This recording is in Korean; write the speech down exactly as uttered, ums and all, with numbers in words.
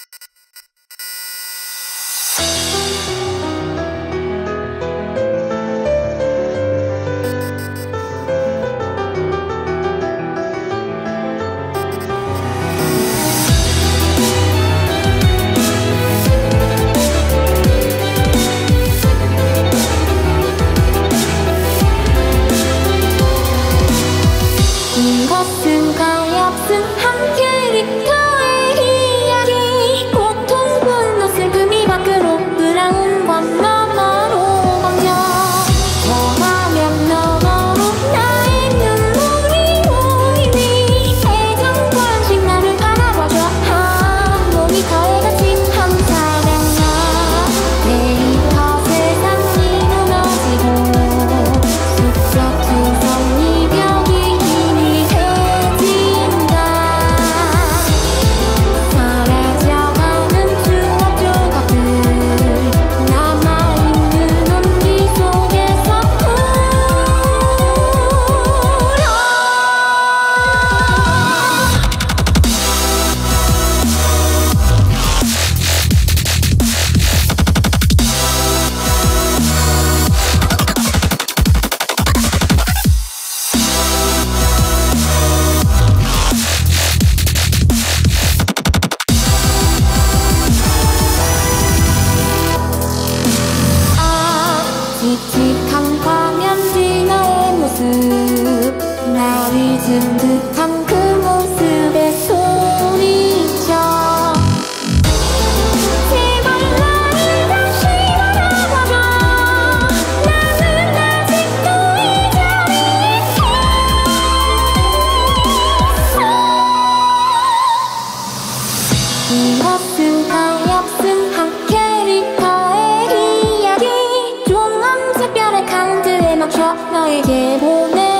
이것은 가엾은 한 캐릭터의 이야기. 고통, 분노, 슬픔이 밖으로 브라운 관 너머로 번져. 원하면 너머로 나의 눈물이 보이니 애정, 관심 나를 바라봐줘. 한 몸이 더해가진 한 사랑아. 내일터 세상이 무너지고 쑥적 두성 이벽이 칙칙한 화면지 너의 모습. 날 잊은 듯한 그 모습에 소리쳐. 제발 나를 다시 바라봐줘. 나는 아직도 이 자리에 있어. 이것은 가엾은 한 캐릭터의 이야기. 새별의 카운트에 맞춰 너에게 보내.